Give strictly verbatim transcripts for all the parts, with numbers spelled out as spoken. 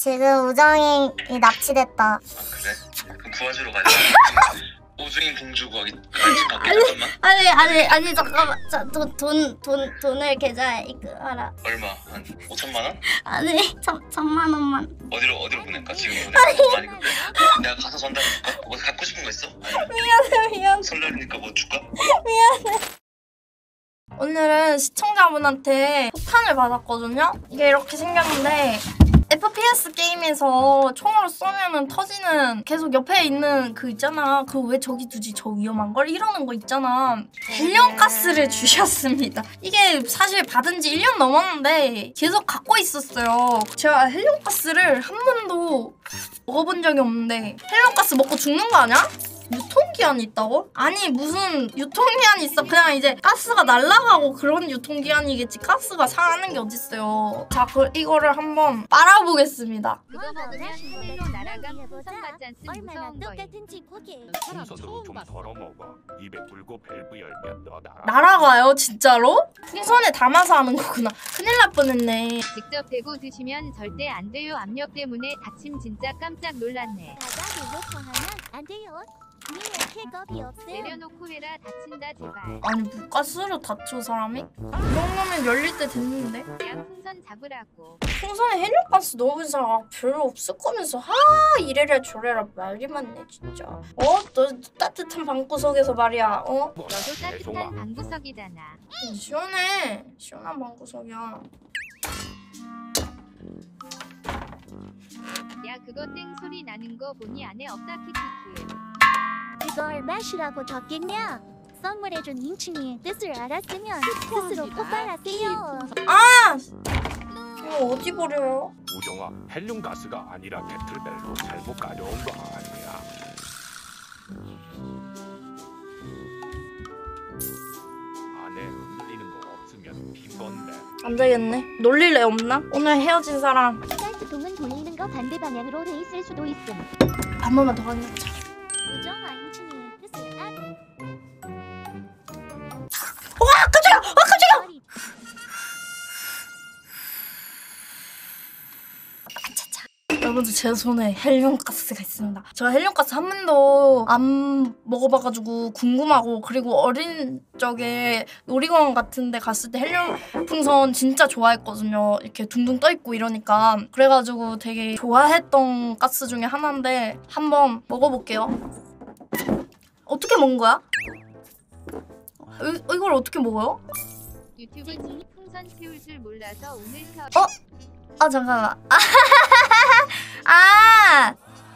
지금 우정이 납치됐다. 아 그래? 그럼 구해주러 가자. 오중인 공주 구하기 관심 받게 잠깐만. 아니 아니 아니 잠깐만. 돈돈 돈 돈을 계좌에 입금하라. 얼마? 한 오천만 원? 아니 천 천만 원만. 어디로 어디로 보낼까? 지금 보낼까? 많이 급해. 내가 가서 전달해줄까? 뭐 갖고 싶은 거 있어? 미안해 미안해. 설날이니까 뭐 줄까? 미안해. 오늘은 시청자분한테 폭탄을 받았거든요? 이게 이렇게 생겼는데 에프피에스 게임에서 총으로 쏘면은 터지는 계속 옆에 있는 그 있잖아. 그거 왜 저기 두지? 저 위험한 걸? 이러는 거 있잖아. 헬륨가스를 주셨습니다. 이게 사실 받은 지 일 년 넘었는데 계속 갖고 있었어요. 제가 헬륨가스를 한 번도 먹어본 적이 없는데 헬륨가스 먹고 죽는 거 아니야? 유통기한이 있다고? 아니 무슨 유통기한이 있어. 그냥 이제 가스가 날아가고 그런 유통기한이겠지. 가스가 상하는 게 어딨어요. 자, 그 이거를 한번 빨아보겠습니다. 그거 먹으면 하늘로 날아간 풍선 같지 않습니까? 얼마나 똑같은지 보게. 풍선으로 좀 덜어 먹어. 입에 불고 밸브 열면 너 날아. 날아가요? 진짜로? 풍선에 담아서 하는 거구나. 큰일 날 뻔했네. 직접 대고 드시면 절대 안 돼요. 압력 때문에 다침 진짜 깜짝 놀랐네. 바닥에 놓고 하면 안 돼요. 위에 킥업이 없음. 내려놓고 해라. 다친다 제발. 아니 뭐 가스로 다쳐 사람이? 이 정도면 열릴 때 됐는데? 야 풍선 잡으라고. 풍선에 헬륨가스 넣은 사람 별로 없을 거면서 하 이래라 저래라 말이 많네 진짜. 어? 너 따뜻한 방구석에서 말이야. 어? 너도 따뜻한 방구석이잖아. 시원해. 시원한 방구석이야. 야 그거 땡 소리 나는 거 보니 안에 없다 키키키. 그걸 마시라고 적겠냐? 선물해준 인친이 뜻을 알았으면 스스로 폭발하세요. 아! 이거 어디 버려요? 우정아, 헬륨 가스가 아니라 배틀벨로 잘못 가져온 거 아니야. 안에 흔들리는 거 없으면 빈 건데. 안 되겠네. 놀릴 애 없나? 오늘 헤어진 사람 쌀뜨동은 돌리는 거 반대 방향으로 돼 있을 수도 있음. 한 번만 더 확인해보자. 우정아 인친이 뜻을 알. 와! 깜짝이야! 아 깜짝이야! 여러분들 제 손에 헬륨가스가 있습니다. 제가 헬륨가스 한 번도 안 먹어봐가지고 궁금하고, 그리고 어린 적에 놀이공원 같은 데 갔을 때 헬륨 풍선 진짜 좋아했거든요. 이렇게 둥둥 떠있고 이러니까. 그래가지고 되게 좋아했던 가스 중에 하나인데 한번 먹어볼게요. 어떻게 먹는 거야? 이, 이걸 어떻게 먹어요? 유튜브님이 풍선 태울 줄 몰라서 오늘 켜. 어? 아 잠깐만. 아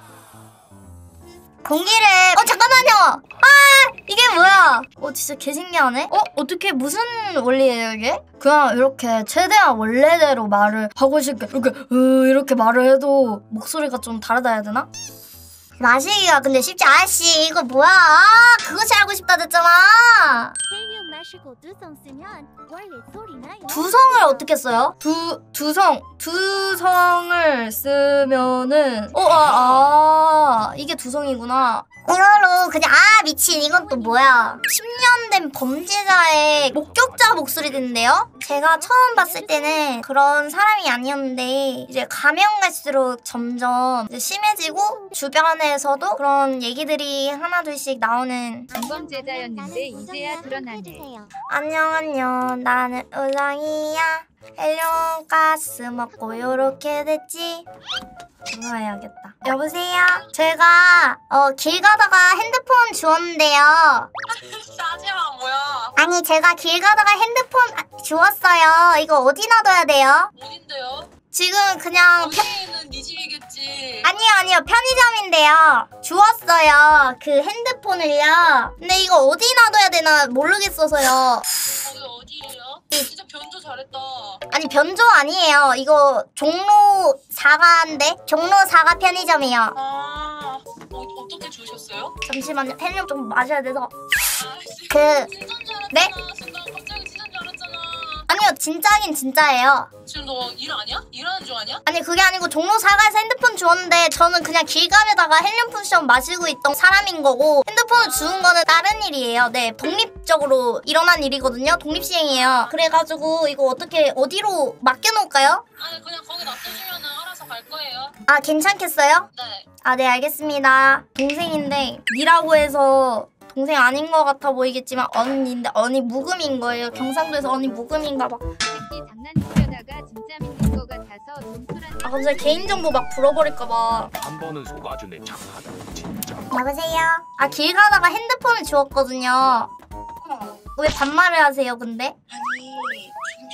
공기를 어 잠깐만요. 아 이게 뭐야? 어 진짜 개신기하네. 어 어떻게 무슨 원리예요 이게? 그냥 이렇게 최대한 원래대로 말을 하고 싶게 이렇게 으 이렇게 말을 해도 목소리가 좀 다르다 해야 되나? 마시기가 근데 쉽지 않지. 이거 뭐야? 아 그것이 알고 싶다 됐잖아. 헬륨 마시고 두성 쓰면 원래 소리 나요. 두성을 어떻게 써요? 두 두성 두성을 쓰면은 어 아 아, 이게 두성이구나. 이걸로 그냥 아 미친 이건 또 뭐야? 십 년 된 범죄자의 목격자 목소리 듣는데요? 제가 처음 봤을 때는 그런 사람이 아니었는데 이제 가면 갈수록 점점 이제 심해지고 주변에서도 그런 얘기들이 하나둘씩 나오는. 범죄자였는데 이제야 드러나네. 안녕 안녕 나는 우정이야. 헬륨가스 먹고 요렇게 됐지. 전화해야겠다. 여보세요? 제가 어, 길 가다가 핸드폰 주웠는데요. 짜지마 뭐야? 아니 제가 길 가다가 핸드폰 주웠어요. 이거 어디 놔둬야 돼요? 어딘데요? 지금 그냥 편... 여기는 네 집이겠지. 아니요 아니요 편의점인데요. 주웠어요 그 핸드폰을요. 근데 이거 어디 놔둬야 되나 모르겠어서요. 거기 어디예요? 진짜 변조 잘했다. 아니 변조 아니에요. 이거 종로 사가인데 종로 사가 편의점이요. 아 어, 어떻게 주셨어요? 잠시만요. 헬륨 좀 마셔야 돼서. 아씨 그 진짜인 줄 알았잖아. 네? 순간 갑자기 진짜인 줄 알았잖아. 아니요 진짜긴 진짜예요. 지금 너 일 아니야? 일하는 중 아니야? 아니 그게 아니고 종로 사가에서 핸드폰 주었는데 저는 그냥 길 가려다가 헬륨 쿠션 마시고 있던 사람인 거고, 핸드폰을 주운 거는 다른 일이에요. 네 독립적으로 일어난 일이거든요. 독립시행이에요. 그래가지고 이거 어떻게 어디로 맡겨놓을까요? 아니 그냥 거기 놔둬주면은 알아서 갈 거예요. 아 괜찮겠어요? 네. 아 네 알겠습니다. 동생인데 니라고 해서 동생 아닌 것 같아 보이겠지만 언니인데 언니 묵음인 거예요. 경상도에서 언니 묵음인가 봐. 새끼 장난치려다가 진짜 믿는 거 같아서 돈풀한 아 갑자기 개인정보 막 불어버릴까 봐. 한 번은 속아주네 착하다 진짜. 여보세요? 아 길 가다가 핸드폰을 주웠거든요. 왜 반말을 하세요 근데? 아니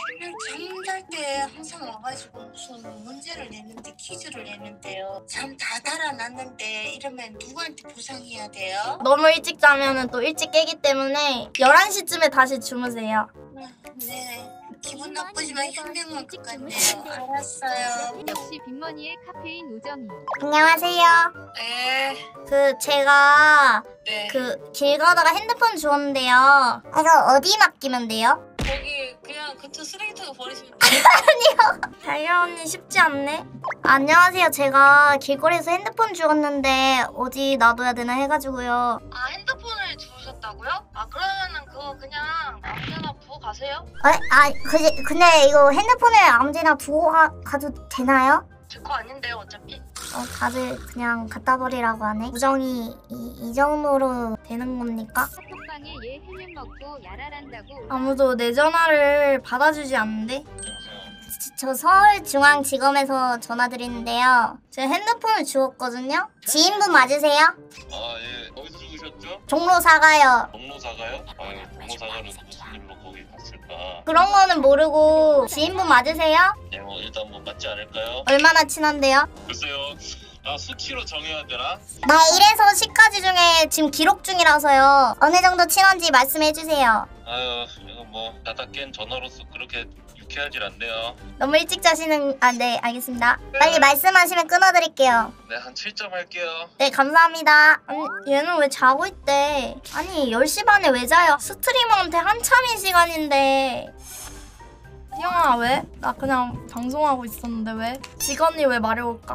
잠잘 때 항상 와가지고 무슨 문제를 내는데 퀴즈를 내는데요. 잠 다 달아났는데 이러면 누구한테 보상해야 돼요? 너무 일찍 자면은 또 일찍 깨기 때문에 열한 시쯤에 다시 주무세요. 네. 기분 나쁘지만 현명한 것 같네요. 알았어요. 역시 빅머니의 카페인 우정이. 안녕하세요. 네. 그 제가 네. 그 길 가다가 핸드폰 주웠는데요. 이거 어디 맡기면 돼요? 거기 그냥 근처 쓰레기통에 버리시면 돼요. 달려 언니 쉽지 않네. 안녕하세요. 제가 길거리에서 핸드폰 주웠는데 어디 놔둬야 되나 해가지고요. 아 핸드폰을 주우셨다고요? 아 그러면은 그거 그냥 아무데나 부어 가세요. 아, 아 그, 근데 이거 핸드폰을 아무데나 두고 가, 가도 되나요? 제 거 아닌데요 어차피. 어, 다들 그냥 갖다 버리라고 하네. 우정이 이, 이 정도로 되는 겁니까? 카톡방에 얘 헬륨 먹고 야랄한다고. 아무도 내 전화를 받아주지 않는데? 저 서울중앙지검에서 전화드리는데요. 제가 핸드폰을 주웠거든요. 지인분 맞으세요? 아 예. 어디서 죽으셨죠? 종로 사가요. 종로 사가요? 아 종로 사가는 무슨 일로 거기 갔을까? 그런 거는 모르고 지인분 맞으세요? 네, 뭐 일단 뭐 맞지 않을까요? 얼마나 친한데요? 글쎄요. 아 수치로 정해야 되나? 나 일에서 십까지 중에 지금 기록 중이라서요. 어느 정도 친한지 말씀해주세요. 아유 이거 뭐 가다 깬 전화로서 그렇게 유쾌하질 않네요. 너무 일찍 자시는... 아, 네, 알겠습니다. 빨리 말씀하시면 끊어드릴게요. 네 한 칠 점 할게요. 네, 감사합니다. 아니, 얘는 왜 자고 있대? 아니, 열 시 반에 왜 자요? 스트리머한테 한참인 시간인데. 희영아, 왜? 나 그냥 방송하고 있었는데 왜? 직원이 왜 말해올까?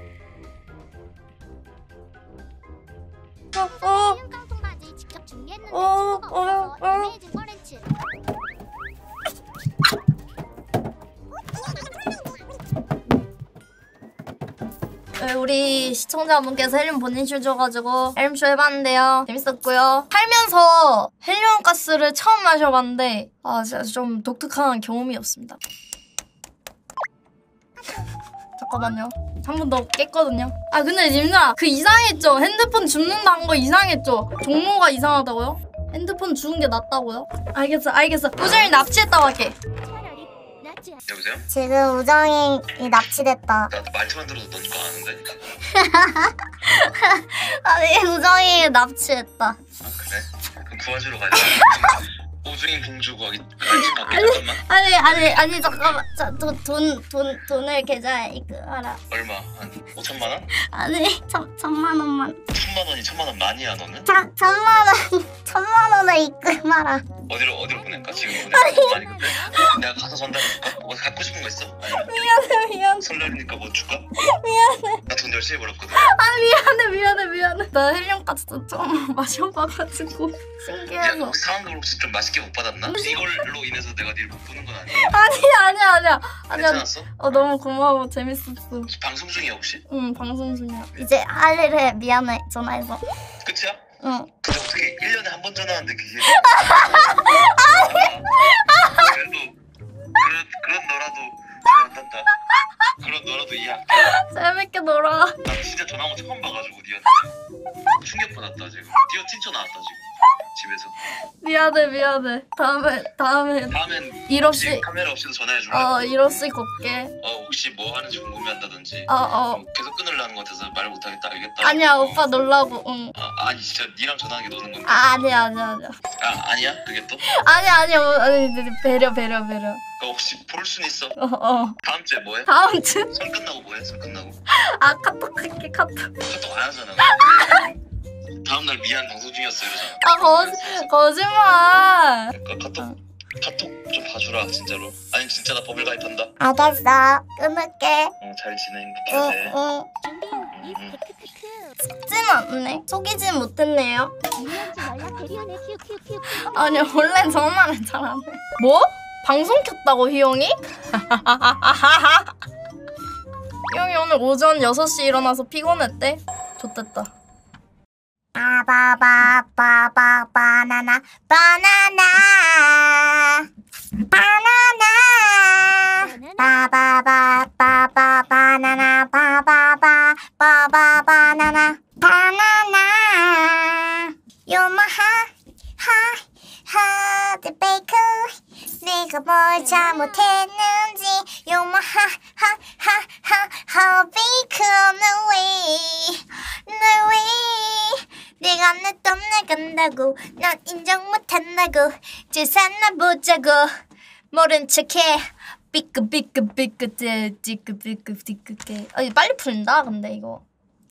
어, 어, 깡통 바지 직접 준비했는데 어, 친구가 어, 없어서 어. 이메이징 퍼렌츠. 네, 우리 시청자분께서 헬륨 보내주셔가지고 헬륨쇼 해봤는데요. 재밌었고요. 살면서 헬륨 가스를 처음 마셔봤는데 아 진짜 좀 독특한 경험이었습니다. 잠깐만요. 한 번 더 깼거든요. 아 근데 님들아 그 이상했죠? 핸드폰 줍는다 한 거 이상했죠? 종로가 이상하다고요? 핸드폰 주운 게 낫다고요? 알겠어 알겠어. 우정이 납치했다고 할게. 차라리 낫지 않- 여보세요? 지금 우정이 납치됐다. 나 말투만 들어도 넌 거 아는데? 아니 우정이 납치했다. 아 그래? 그럼 구해주러 가자. 오중인 공주 구하기 관심 받게 잠깐만. 아니 아니 아니 잠깐만. 돈돈 돈을 계좌에 입금하라. 얼마? 한 오천만 원? 아니 천 천만 원만. 천만 원이 천만 원 많이야 너는? 자 천만 원 천만 원을 입금하라. 어디로 어디로 보낼까? 지금 보낼까? 많이 급해? 내가 가서 전달해줄까? 뭐 갖고 싶은 거 있어? 아니면 미안해 미안해 설날이니까 뭐 줄까? 미안해. 나 돈 열심히 벌었거든. 아 미안해 미안해 미안해. 나 헬륨가스 처음 마셔봐가지고 야 신기해서. 혹시 상황을 혹시 좀 맛있게 못 받았나? 혹시 이걸로 인해서 내가 니를 못 보는 건 아니야? 아니 아니야 아니야 아니야. 괜찮았어? 어 너무 고마워 재밌었어. 혹시 방송 중이야 혹시? 응 방송 중이야. 이제 할 일을 해. 미안해 전화해서. 끝이야? 응. 근데 어떻게 일 년에 한 번 전화하는데 그게 아, 그래도 그런, 그런 너라도 좋아한단다. 그런 너라도 이해할게. 재밌게 놀아. 나 진짜 전화 온 거 처음 봐가지고 니한테 충격받았다 지금. 뛰어 뛰쳐나왔다 지금 집에서. 미안해 미안해. 다음에 다음에 다음엔 일 없이 혹시 카메라 없이도 전화해줄래? 어 일 없이 걷게. 어 혹시 뭐 하는지 궁금해한다든지 어 어. 음, 계속 끊으려는 것 같아서 말 못하겠다 알겠다. 아니야 어. 오빠 놀라고. 응. 아, 아니 진짜 니랑 전화하는 게 노는 건데. 아 아니야 아니야 아니야. 아 아니야 그게 또? 아니 아니 어, 아니 배려 배려 배려. 그 혹시 볼 순 있어? 어 어. 다음 주에 뭐해? 다음 주. 선 끝나고 뭐해? 선 끝나고 아 카톡 할게 카톡. 카톡 안 하잖아. 다음날 미안 방송 중이었어 이러잖아. 아 거, 거짓말. 그러니까 카톡 카톡 좀 봐주라 진짜로. 아니 진짜 나 버블 가입한다. 알겠어. 끊을게. 응, 잘 지내 행복해야 돼. 응응. 준비한 음. 리스트 크크크. 속진 않네. 속이진 못했네요. 유리한지 연락 대리원의 키우키우키우. 아니 원래 전화를 잘 안 해. 뭐? 방송 켰다고 희영이? 형이 오늘 오전 여섯 시 일어나서 피곤했대? 좋댔다. 바바바바바 바나나 바나나 바나나 바바바바바 바나나 바바바 바바 바나나 바나나 요마하 하하 드 베이크 내가 뭘 잘못했는지 요마하 하하하하 베이크 너왜 너왜 내가 내 돈 나간다고 난 인정 못한다고 재산나 보자고 모른 척해 삐끄 삐끄 삐끄 띠끄 삐끄 삐끄 띠끄. 아 이거 빨리 풀린다 근데 이거.